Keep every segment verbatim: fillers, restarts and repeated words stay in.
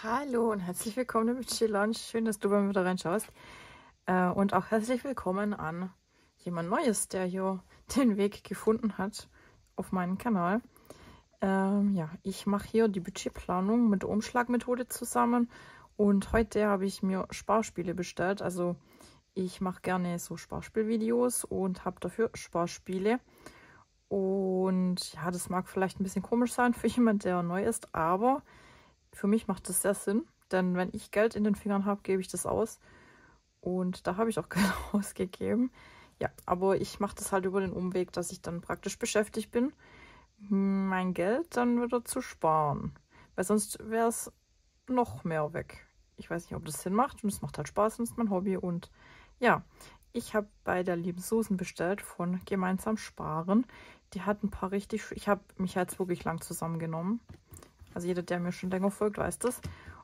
Hallo und herzlich willkommen im Chill Lounge. Schön, dass du bei mir wieder reinschaust. Äh, und auch herzlich willkommen an jemand Neues, der hier den Weg gefunden hat auf meinen Kanal. Ähm, ja, ich mache hier die Budgetplanung mit der Umschlagmethode zusammen. Und heute habe ich mir Sparspiele bestellt. Also ich mache gerne so Sparspielvideos und habe dafür Sparspiele. Und ja, das mag vielleicht ein bisschen komisch sein für jemand, der neu ist, aber für mich macht das sehr Sinn, denn wenn ich Geld in den Fingern habe, gebe ich das aus. Und da habe ich auch Geld ausgegeben. Ja, aber ich mache das halt über den Umweg, dass ich dann praktisch beschäftigt bin, mein Geld dann wieder zu sparen. Weil sonst wäre es noch mehr weg. Ich weiß nicht, ob das Sinn macht. Und es macht halt Spaß und es ist mein Hobby. Und ja, ich habe bei der lieben Susan bestellt von Gemeinsam Sparen. Die hat ein paar richtig... Ich habe mich jetzt wirklich lang zusammengenommen. Also jeder, der mir schon länger folgt, weiß das.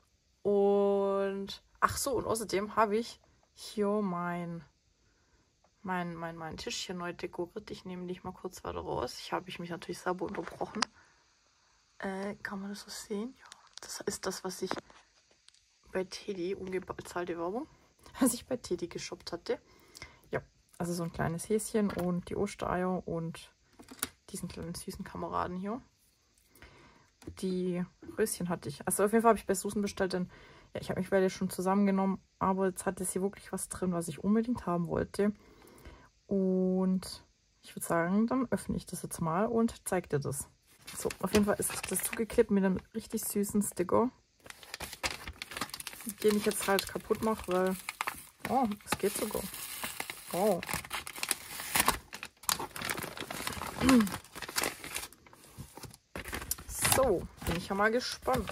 Und ach so, und außerdem habe ich hier mein, mein, mein, mein Tischchen neu dekoriert. Ich nehme dich mal kurz weiter raus. Ich habe ich mich natürlich selber unterbrochen. Äh, kann man das so sehen? Ja, das ist das, was ich bei Teddy, unbezahlte Werbung, was ich bei Teddy geshoppt hatte. Ja, also so ein kleines Häschen und die Ostereier und diesen kleinen süßen Kameraden hier. Die Röschen hatte ich. Also auf jeden Fall habe ich bei Susan bestellt, denn ja, ich habe mich beide schon zusammengenommen, aber jetzt hatte sie wirklich was drin, was ich unbedingt haben wollte. Und ich würde sagen, dann öffne ich das jetzt mal und zeige dir das. So, auf jeden Fall ist das zugeklebt mit einem richtig süßen Sticker, den ich jetzt halt kaputt mache, weil... Oh, es geht sogar. Oh. So, bin ich ja mal gespannt.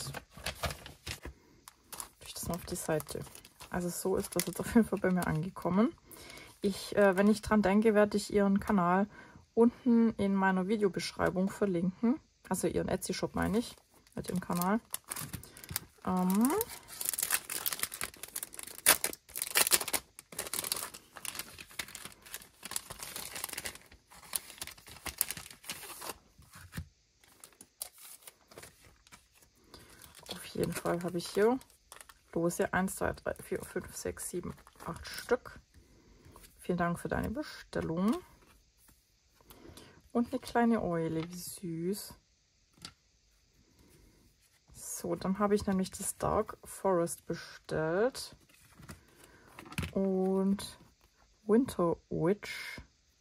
Ich das mal auf die Seite. Also so ist das jetzt auf jeden Fall bei mir angekommen. Ich, äh, wenn ich dran denke, werde ich ihren Kanal unten in meiner Videobeschreibung verlinken. Also ihren Etsy-Shop meine ich, mit dem Kanal. Ähm Auf jeden Fall habe ich hier lose eins, zwei, drei, vier, fünf, sechs, sieben, acht Stück. Vielen Dank für deine Bestellung. Und eine kleine Eule, wie süß. So, dann habe ich nämlich das Dark Forest bestellt. Und Winter Witch.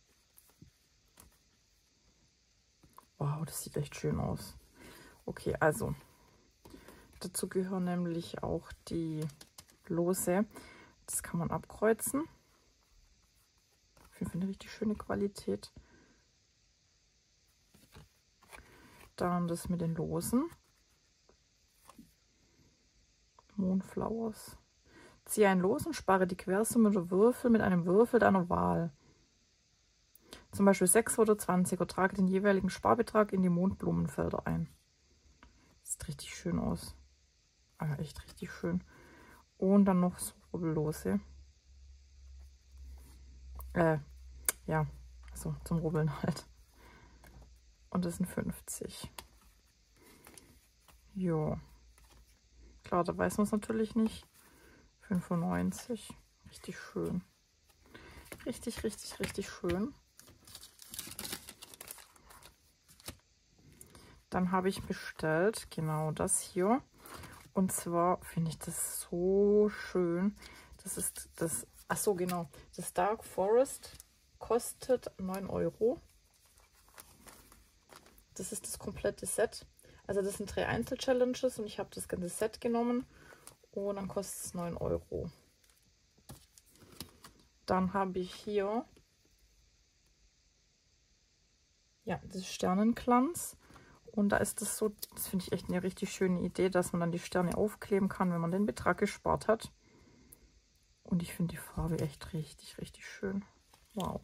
Wow, das sieht echt schön aus. Okay, also dazu gehören nämlich auch die Lose. Das kann man abkreuzen. Ich finde eine richtig schöne Qualität. Dann das mit den Losen. Moonflowers. Ziehe ein Los und spare die Quersumme der Würfel mit einem Würfel deiner Wahl. Zum Beispiel sechs oder zwanzig. Trage den jeweiligen Sparbetrag in die Mondblumenfelder ein. Sieht richtig schön aus. Ah, echt richtig schön. Und dann noch so Rubbellose. Äh, ja, also zum Rubbeln halt. Und das sind fünfzig. Jo. Klar, da weiß man es natürlich nicht. fünfundneunzig. Richtig schön. Richtig, richtig, richtig schön. Dann habe ich bestellt, genau das hier. Und zwar finde ich das so schön. Das ist das, ach so, genau. Das Dark Forest kostet neun Euro. Das ist das komplette Set. Also das sind drei Einzel-Challenges und ich habe das ganze Set genommen. Und dann kostet es neun Euro. Dann habe ich hier ja, das Sternenglanz. Und da ist das so, das finde ich echt eine richtig schöne Idee, dass man dann die Sterne aufkleben kann, wenn man den Betrag gespart hat. Und ich finde die Farbe echt richtig, richtig schön. Wow.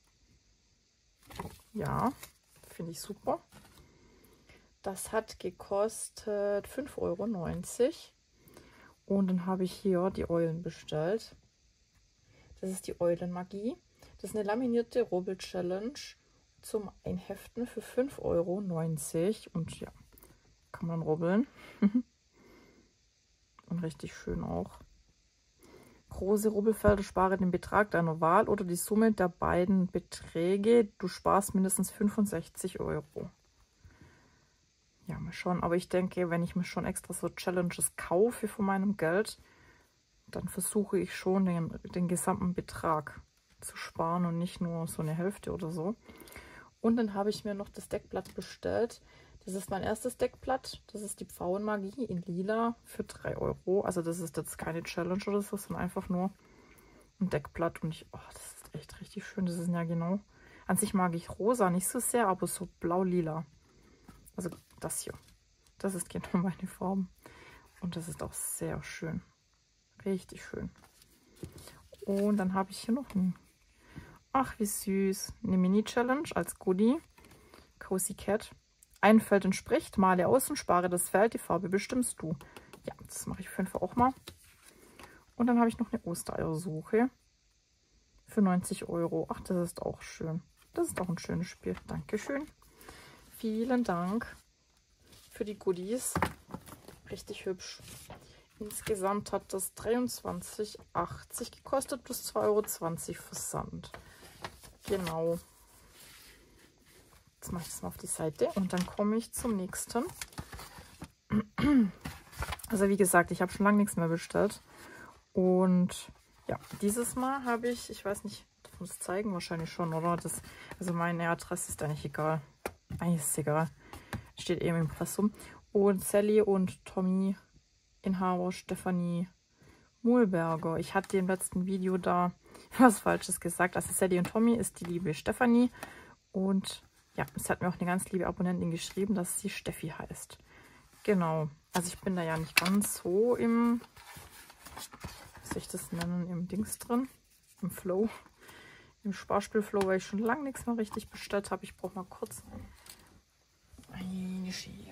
Ja, finde ich super. Das hat gekostet fünf Euro neunzig. Und dann habe ich hier die Eulen bestellt. Das ist die Eulenmagie. Das ist eine laminierte Rubbel-Challenge zum Einheften für fünf Euro neunzig. Und ja, kann man rubbeln. schon richtig schön auch. Große Rubbelfelder, spare den Betrag deiner Wahl oder die Summe der beiden Beträge. Du sparst mindestens fünfundsechzig Euro. Ja, mal schauen. Aber ich denke, wenn ich mir schon extra so Challenges kaufe von meinem Geld, dann versuche ich schon den, den gesamten Betrag zu sparen und nicht nur so eine Hälfte oder so. Und dann habe ich mir noch das Deckblatt bestellt. Das ist mein erstes Deckblatt. Das ist die Pfauenmagie in Lila für drei Euro. Also das ist jetzt keine Challenge oder so, sondern einfach nur ein Deckblatt. Und ich, oh, das ist echt richtig schön. Das ist ja genau. An sich mag ich rosa nicht so sehr, aber so blau-lila. Also das hier. Das ist genau meine Farbe. Und das ist auch sehr schön. Richtig schön. Und dann habe ich hier noch ein, ach wie süß, eine Mini-Challenge als Goodie. Cozy Cat. Ein Feld entspricht, male aus und spare das Feld, die Farbe bestimmst du. Ja, das mache ich auf jeden Fall auch mal. Und dann habe ich noch eine Ostereiersuche für neunzig Euro. Ach, das ist auch schön. Das ist auch ein schönes Spiel. Dankeschön. Vielen Dank für die Goodies. Richtig hübsch. Insgesamt hat das dreiundzwanzig Euro achtzig gekostet plus zwei Euro zwanzig Versand. Genau. Jetzt mache ich das mal auf die Seite und dann komme ich zum nächsten. Also wie gesagt, ich habe schon lange nichts mehr bestellt. Und ja, dieses Mal habe ich, ich weiß nicht, darf man das zeigen? Wahrscheinlich schon, oder? Das, also meine Adresse ist eigentlich egal. Eigentlich ist es egal. Steht eben im Impressum. Und Sally und Tommy Inhaber Stefanie Muhlberger. Ich hatte im letzten Video da was Falsches gesagt. Also Sally und Tommy ist die liebe Stefanie. Und ja, es hat mir auch eine ganz liebe Abonnentin geschrieben, dass sie Steffi heißt. Genau. Also ich bin da ja nicht ganz so im, wie soll ich das nennen, im Dings drin. Im Flow. Im Sparspiel-Flow, weil ich schon lange nichts mehr richtig bestellt habe. Ich brauche mal kurz eine Schere.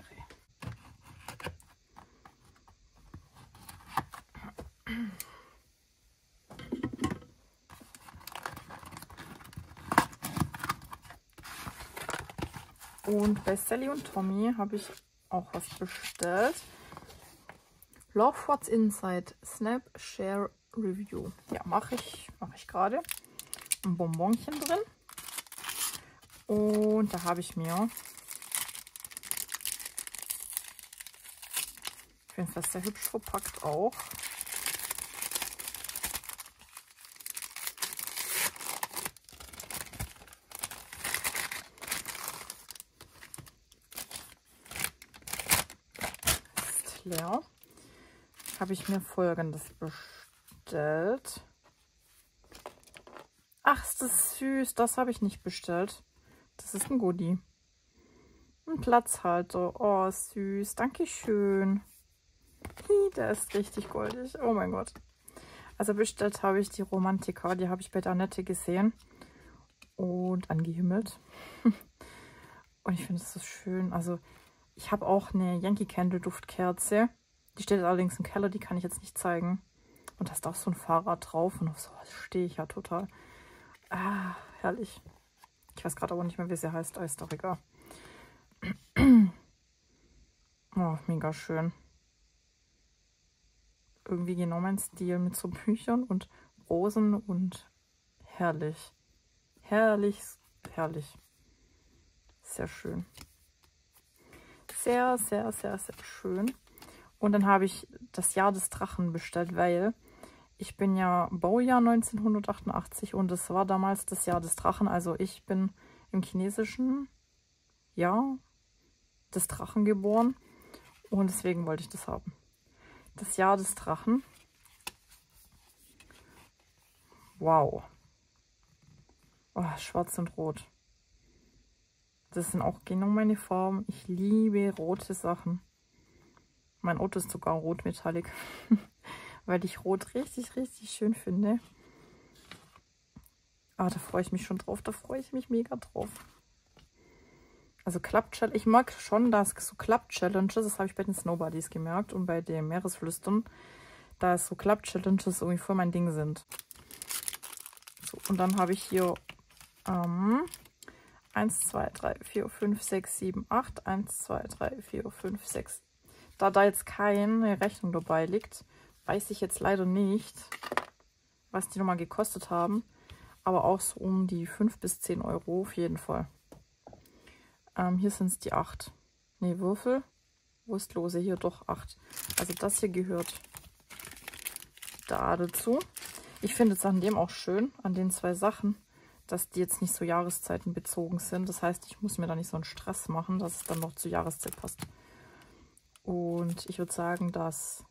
Und bei Sally und Tommy habe ich auch was bestellt. Love What's Inside Snap Share Review. Ja, mache ich, mache ich gerade. Ein Bonbonchen drin. Und da habe ich mir, ich finde das sehr hübsch verpackt auch. Leer. Habe ich mir Folgendes bestellt. Ach, ist das süß. Das habe ich nicht bestellt. Das ist ein Goodie. Ein Platzhalter. Oh, süß. Dankeschön. Der ist richtig goldig. Oh mein Gott. Also bestellt habe ich die Romantika. Die habe ich bei der Annette gesehen. Und angehimmelt. Und ich finde das so schön. Also ich habe auch eine Yankee Candle Duftkerze. Die steht allerdings im Keller, die kann ich jetzt nicht zeigen. Und da ist auch so ein Fahrrad drauf. Und auf sowas stehe ich ja total. Ah, herrlich. Ich weiß gerade aber nicht mehr, wie sie heißt. Ist doch egal. Oh, mega schön. Irgendwie genau mein Stil mit so Büchern und Rosen und herrlich. Herrlich, herrlich. Sehr schön. Sehr, sehr, sehr, sehr schön. Und dann habe ich das Jahr des Drachen bestellt, weil ich bin ja Baujahr neunzehnhundertachtundachtzig und es war damals das Jahr des Drachen. Also ich bin im chinesischen Jahr des Drachen geboren und deswegen wollte ich das haben. Das Jahr des Drachen. Wow. Oh, schwarz und rot. Das sind auch genau meine Farben. Ich liebe rote Sachen. Mein Auto ist sogar rot metallic, weil ich rot richtig, richtig schön finde. Ah, da freue ich mich schon drauf. Da freue ich mich mega drauf. Also Klapp-Challenge. Ich mag schon, dass so Klapp-Challenges, das habe ich bei den Snowbuddies gemerkt und bei den Meeresflüstern, da so Klapp-Challenges irgendwie voll mein Ding sind. So, und dann habe ich hier ähm, eins, zwei, drei, vier, fünf, sechs, sieben, acht. eins, zwei, drei, vier, fünf, sechs. da da jetzt keine Rechnung dabei liegt, weiß ich jetzt leider nicht, was die nochmal gekostet haben. Aber auch so um die fünf bis zehn Euro auf jeden Fall. Ähm, hier sind es die acht. Ne, Würfel. Wurstlose, hier doch acht. Also das hier gehört da dazu. Ich finde es an dem auch schön, an den zwei Sachen, dass die jetzt nicht so Jahreszeiten bezogen sind. Das heißt, ich muss mir da nicht so einen Stress machen, dass es dann noch zur Jahreszeit passt. Und ich würde sagen, dass...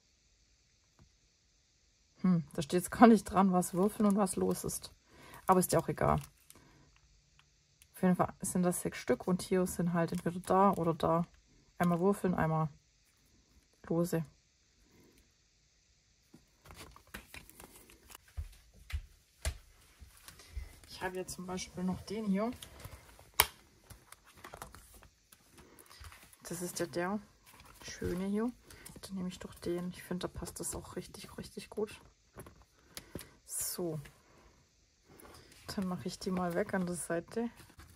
Hm, da steht jetzt gar nicht dran, was Würfeln und was los ist. Aber ist ja auch egal. Auf jeden Fall sind das sechs Stück und hier sind halt entweder da oder da. Einmal Würfeln, einmal Lose. Ich habe jetzt zum Beispiel noch den hier. Das ist ja der schöne hier. Dann nehme ich doch den. Ich finde, da passt das auch richtig, richtig gut. So. Dann mache ich die mal weg an der Seite.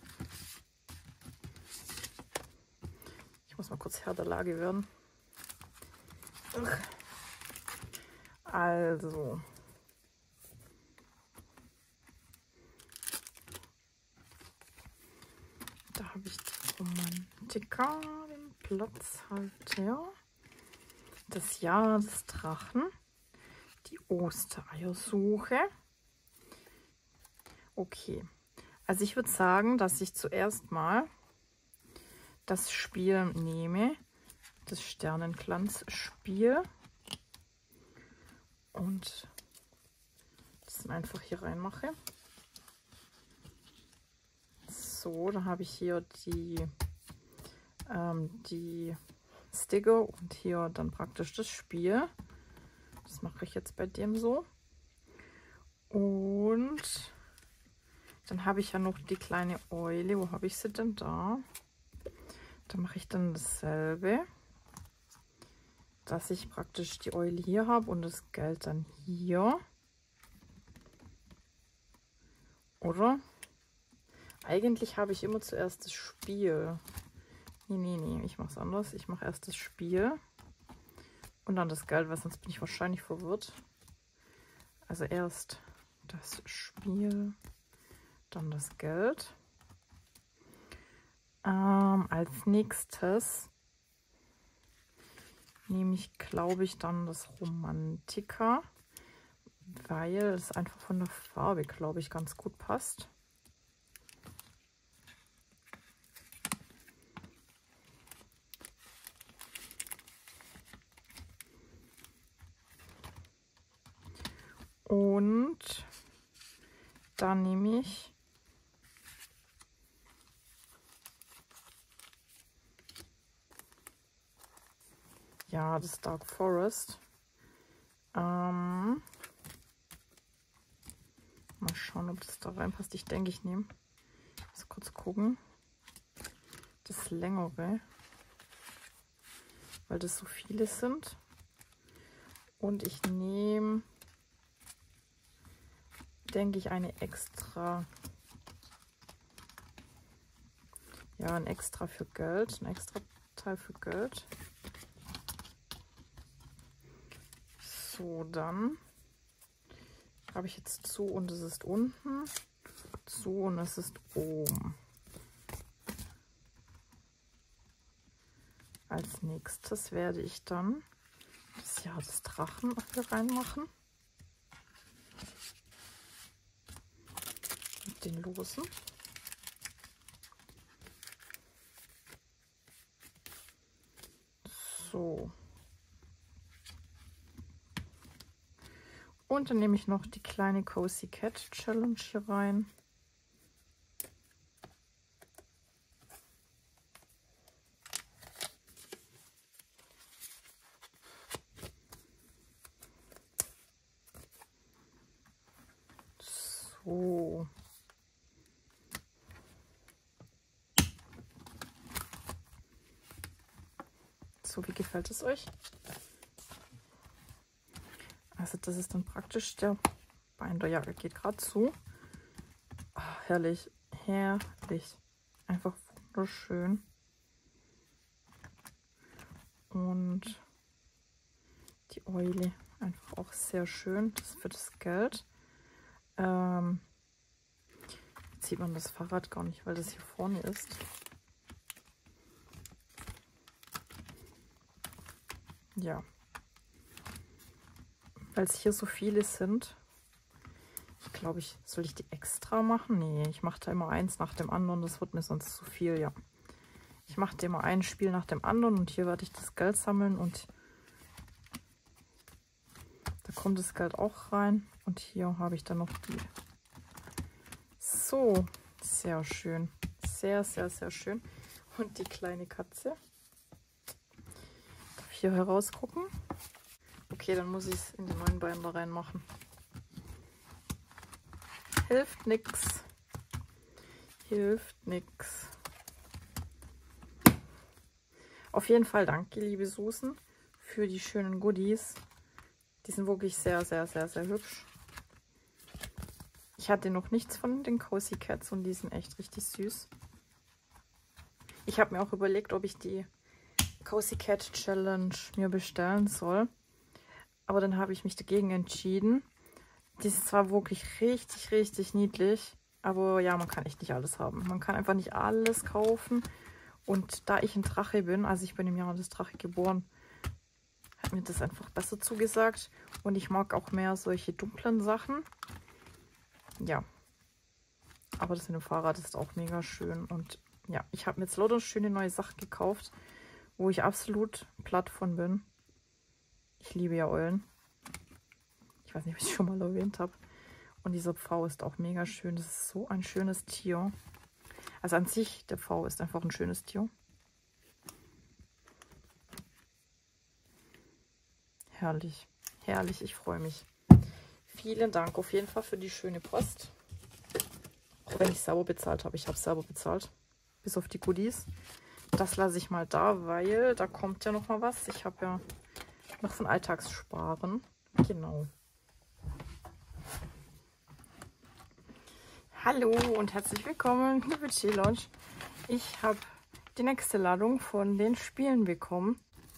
Ich muss mal kurz Herr der Lage werden. Also. Da habe ich die Romantika, den Platzhalter, das Jahr des Drachen, die Ostereiersuche. Okay, also ich würde sagen, dass ich zuerst mal das Spiel nehme, das Sternenglanzspiel, und das einfach hier reinmache. So, dann habe ich hier die, ähm, die Sticker und hier dann praktisch das Spiel. Das mache ich jetzt bei dem so. Und dann habe ich ja noch die kleine Eule. Wo habe ich sie denn da? Da mache ich dann dasselbe, dass ich praktisch die Eule hier habe und das Geld dann hier. Oder? Eigentlich habe ich immer zuerst das Spiel. Nee, nee, nee, ich mache es anders. Ich mache erst das Spiel und dann das Geld, weil sonst bin ich wahrscheinlich verwirrt. Also erst das Spiel, dann das Geld. Ähm, als nächstes nehme ich, glaube ich, dann das Romantika, weil es einfach von der Farbe, glaube ich, ganz gut passt. Und dann nehme ich ja das Dark Forest. Ähm, mal schauen, ob das da reinpasst. Ich denke, ich nehme, ich muss kurz gucken, das längere, weil das so viele sind. Und ich nehme, denke ich, eine extra, ja, ein extra für Geld, ein extra Teil für Geld. So, dann habe ich jetzt zu und es ist unten, zu und es ist oben. Als nächstes werde ich dann das Jahr des Drachen hier reinmachen. Mit den Losen. So. Und dann nehme ich noch die kleine Cozy Cat Challenge hier rein. So. So, wie gefällt es euch? Also das ist dann praktisch der Binder. Ja, er geht gerade zu. Oh, herrlich, herrlich. Einfach wunderschön. Und Und die Eule. Einfach auch sehr schön. Das ist für das Geld. Ähm, jetzt sieht man das Fahrrad gar nicht, weil das hier vorne ist. Ja. Weil es hier so viele sind. Ich glaube, ich soll ich die extra machen? Nee, ich mache da immer eins nach dem anderen. Das wird mir sonst zu viel, ja. Ich mache dir immer ein Spiel nach dem anderen und hier werde ich das Geld sammeln und da kommt das Geld auch rein. Und hier habe ich dann noch die. So, sehr schön. Sehr, sehr, sehr schön. Und die kleine Katze. Darf ich hier herausgucken? Okay, dann muss ich es in die neuen Beine da reinmachen. Hilft nix. Hilft nix. Auf jeden Fall danke, liebe Susan, für die schönen Goodies. Die sind wirklich sehr, sehr, sehr, sehr hübsch. Ich hatte noch nichts von den Cozy Cats und die sind echt richtig süß. Ich habe mir auch überlegt, ob ich die Cozy Cat Challenge mir bestellen soll. Aber dann habe ich mich dagegen entschieden. Die ist zwar wirklich richtig, richtig niedlich, aber ja, man kann echt nicht alles haben. Man kann einfach nicht alles kaufen. Und da ich ein Drache bin, also ich bin im Jahr des Drache geboren, hat mir das einfach besser zugesagt. Und ich mag auch mehr solche dunklen Sachen. Ja. Aber das mit dem Fahrrad ist auch mega schön. Und ja, ich habe mir jetzt lauter schöne neue Sachen gekauft, wo ich absolut platt von bin. Ich liebe ja Eulen. Ich weiß nicht, ob ich es schon mal erwähnt habe. Und dieser Pfau ist auch mega schön. Das ist so ein schönes Tier. Also an sich, der Pfau ist einfach ein schönes Tier. Herrlich. Herrlich, ich freue mich. Vielen Dank auf jeden Fall für die schöne Post. Auch wenn ich selber bezahlt habe. Ich habe es selber bezahlt. Bis auf die Goodies. Das lasse ich mal da, weil da kommt ja noch mal was. Ich habe ja noch von Alltagssparen. Genau. Hallo und herzlich willkommen, liebe Chill-Lounge. Ich habe die nächste Ladung von den Spielen bekommen.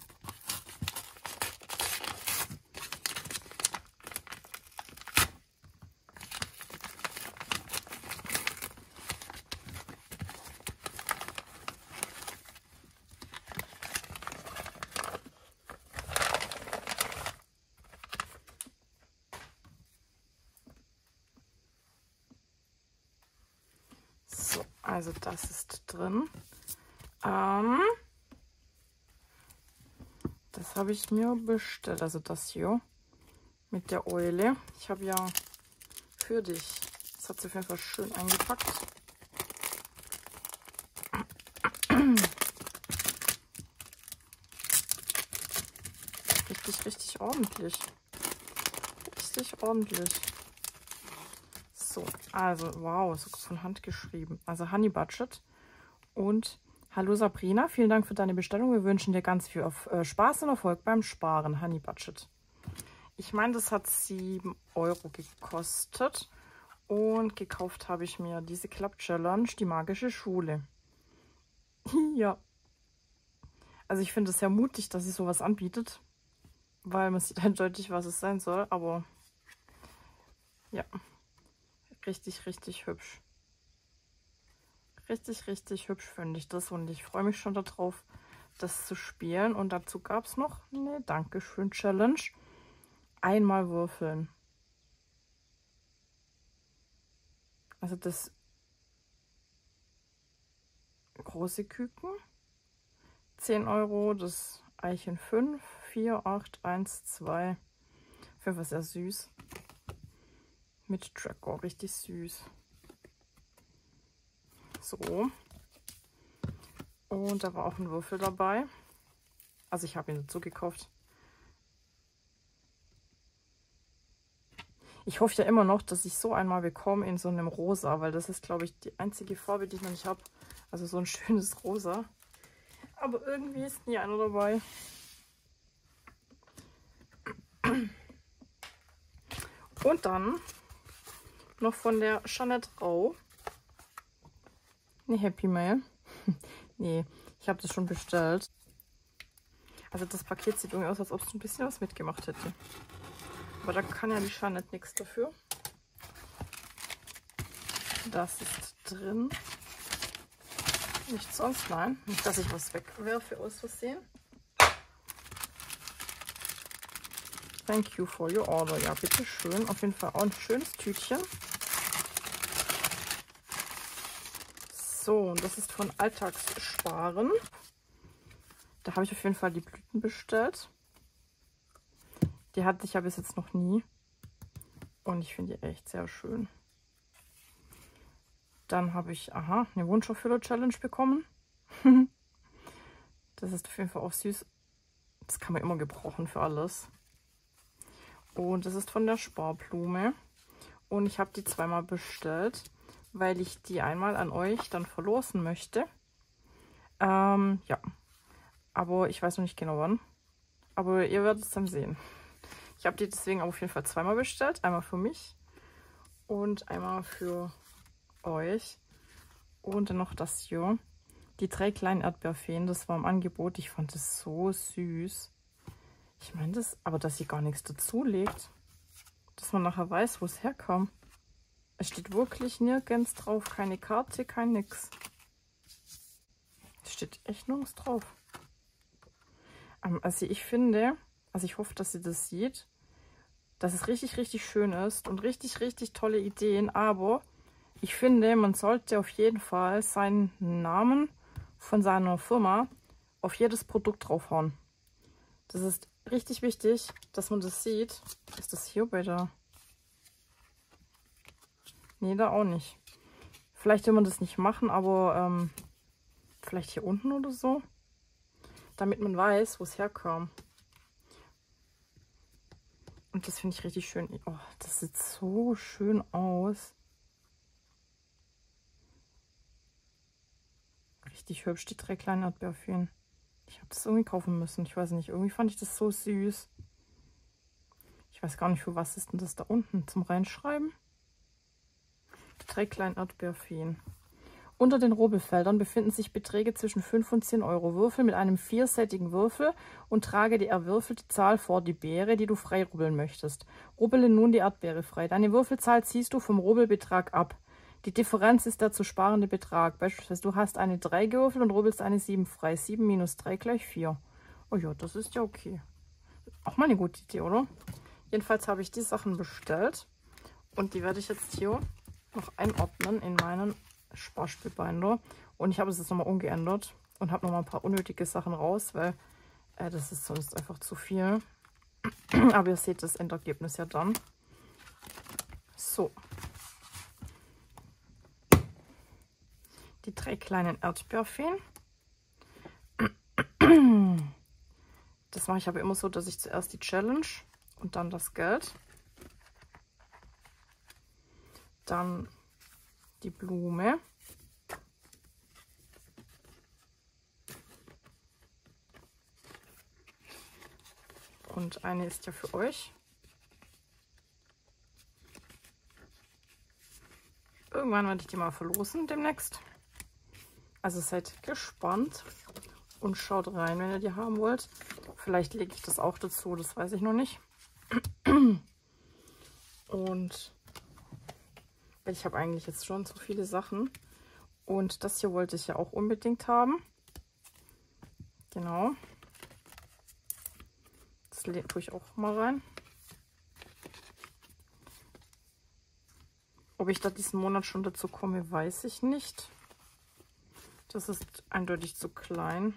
Also das ist drin. Ähm, das habe ich mir bestellt. Also das hier mit der Eule. Ich habe ja für dich. Das hat sie auf jeden Fall schön eingepackt. Richtig, richtig ordentlich. Richtig ordentlich. So, also wow, sogar von Hand geschrieben. Also Honey Budget. Und hallo Sabrina, vielen Dank für deine Bestellung. Wir wünschen dir ganz viel auf, äh, Spaß und Erfolg beim Sparen. Honey Budget. Ich meine, das hat sieben Euro gekostet. Und gekauft habe ich mir diese Club Challenge, die magische Schule. Ja. Also ich finde es sehr mutig, dass sie sowas anbietet. Weil man sieht eindeutig, was es sein soll. Aber ja. Richtig, richtig hübsch. Richtig, richtig hübsch finde ich das. Und ich freue mich schon darauf, das zu spielen. Und dazu gab es noch eine Dankeschön Challenge. Einmal würfeln. Also das große Küken. zehn Euro. Das Eichen fünf. vier, acht, eins, zwei. fünf ist sehr süß. Mit Draco, richtig süß. So. Und da war auch ein Würfel dabei. Also ich habe ihn dazu gekauft. Ich hoffe ja immer noch, dass ich so einmal bekomme in so einem Rosa, weil das ist, glaube ich, die einzige Farbe, die ich noch nicht habe. Also so ein schönes Rosa. Aber irgendwie ist nie einer dabei. Und dann noch von der Jeanette Rau eine Happy Mail. Nee, ich habe das schon bestellt. Also das Paket sieht irgendwie aus, als ob es ein bisschen was mitgemacht hätte. Aber da kann ja die Jeanette nichts dafür. Das ist drin. Nichts sonst, nein. Nicht, dass ich was wegwerfe aus Versehen. Thank you for your order. Ja, bitte schön. Auf jeden Fall auch ein schönes Tütchen. So, und das ist von Alltagssparen. Da habe ich auf jeden Fall die Blüten bestellt. Die hatte ich ja bis jetzt noch nie. Und ich finde die echt sehr schön. Dann habe ich, aha, eine Wunscherfüller-Challenge bekommen. Das ist auf jeden Fall auch süß. Das kann man immer gebrauchen für alles. Und das ist von der Sparblume. Und ich habe die zweimal bestellt, weil ich die einmal an euch dann verlosen möchte. Ähm, ja. Aber ich weiß noch nicht genau wann. Aber ihr werdet es dann sehen. Ich habe die deswegen auf jeden Fall zweimal bestellt. Einmal für mich und einmal für euch. Und dann noch das hier. Die drei kleinen Erdbeerfeen. Das war im Angebot. Ich fand das so süß. Ich meine das, aber dass sie gar nichts dazu legt. Dass man nachher weiß, wo es herkam. Es steht wirklich nirgends drauf. Keine Karte, kein nix. Es steht echt nirgends drauf. Also ich finde, also ich hoffe, dass sie das sieht, dass es richtig, richtig schön ist und richtig, richtig tolle Ideen. Aber ich finde, man sollte auf jeden Fall seinen Namen von seiner Firma auf jedes Produkt draufhauen. Das ist richtig wichtig, dass man das sieht. Ist das hier bei der... Nee, da auch nicht. Vielleicht will man das nicht machen, aber ähm, vielleicht hier unten oder so. Damit man weiß, wo es herkam. Und das finde ich richtig schön. Oh, das sieht so schön aus. Richtig hübsch, die drei kleinen Erdbeerfeen. Ich habe das irgendwie kaufen müssen. Ich weiß nicht, irgendwie fand ich das so süß. Ich weiß gar nicht, für was ist denn das da unten zum Reinschreiben? Die drei kleinen Erdbeerfeen. Unter den Rubbelfeldern befinden sich Beträge zwischen fünf und zehn Euro. Würfel mit einem viersätigen Würfel und trage die erwürfelte Zahl vor die Beere, die du frei rubbeln möchtest. Rubbele nun die Erdbeere frei. Deine Würfelzahl ziehst du vom Rubbelbetrag ab. Die Differenz ist der zu sparende Betrag. Beispielsweise du hast eine drei gewürfelt und rubbelst eine sieben frei. sieben minus drei gleich vier. Oh ja, das ist ja okay. Auch mal eine gute Idee, oder? Jedenfalls habe ich die Sachen bestellt. Und die werde ich jetzt hier noch einordnen in meinen Sparspielbinder. Und ich habe es jetzt nochmal umgeändert und habe nochmal ein paar unnötige Sachen raus, weil äh, das ist sonst einfach zu viel. Aber ihr seht das Endergebnis ja dann. So. Die drei kleinen Erdbeerfeen. Das mache ich aber immer so, dass ich zuerst die Challenge und dann das Geld. Dann die Blume. Und eine ist ja für euch. Irgendwann werde ich die mal verlosen demnächst. Also seid gespannt und schaut rein, wenn ihr die haben wollt. Vielleicht lege ich das auch dazu, das weiß ich noch nicht. Und ich habe eigentlich jetzt schon so viele Sachen. Und das hier wollte ich ja auch unbedingt haben. Genau. Das tue ich auch mal rein. Ob ich da diesen Monat schon dazu komme, weiß ich nicht. Das ist eindeutig zu klein.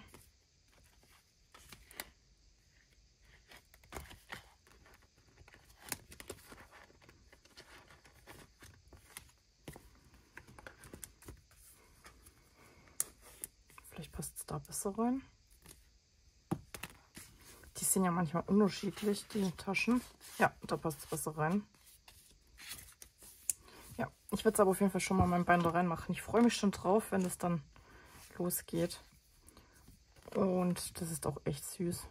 Vielleicht passt es da besser rein. Die sind ja manchmal unterschiedlich, die Taschen. Ja, da passt es besser rein. Ja, ich werde es aber auf jeden Fall schon mal mein Binder reinmachen. Ich freue mich schon drauf, wenn es dann losgeht. Und das ist auch echt süß.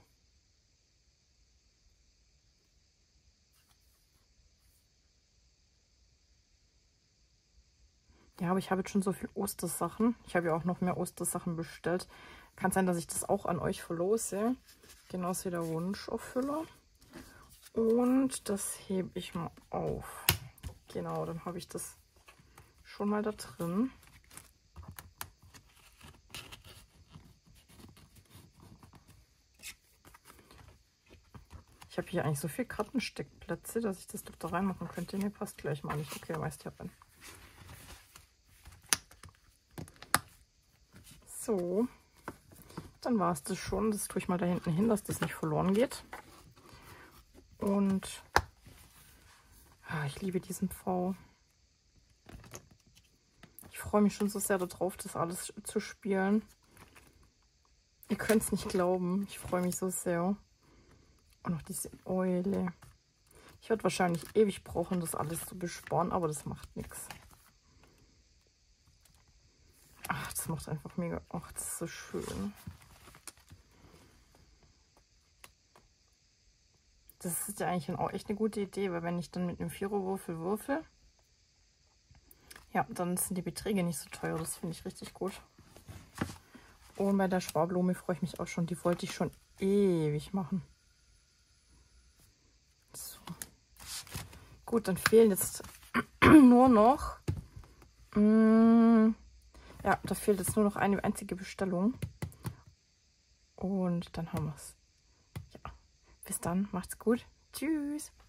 Ja, aber ich habe jetzt schon so viel Ostersachen. Ich habe ja auch noch mehr Ostersachen bestellt. Kann sein, dass ich das auch an euch verlose. Genauso wie der Wunscherfüller. Und das hebe ich mal auf. Genau, dann habe ich das schon mal da drin. Ich habe hier eigentlich so viele Kartensteckplätze, dass ich das doch da reinmachen könnte. Ne, passt gleich mal nicht. Okay, meist hier rein. So, dann war es das schon. Das tue ich mal da hinten hin, dass das nicht verloren geht. Und ja, ich liebe diesen Pfau. Ich freue mich schon so sehr darauf, das alles zu spielen. Ihr könnt es nicht glauben. Ich freue mich so sehr. Und noch diese Eule. Ich werde wahrscheinlich ewig brauchen, das alles zu besporen, aber das macht nichts. Ach, das macht einfach mega. Ach, das ist so schön. Das ist ja eigentlich auch echt eine gute Idee, weil wenn ich dann mit einem Viererwürfel würfel, ja, dann sind die Beträge nicht so teuer. Das finde ich richtig gut. Und bei der Schwarblume freue ich mich auch schon. Die wollte ich schon ewig machen. So. Gut, dann fehlen jetzt nur noch... Mh, ja, da fehlt jetzt nur noch eine einzige Bestellung. Und dann haben wir es. Ja, bis dann. Macht's gut. Tschüss.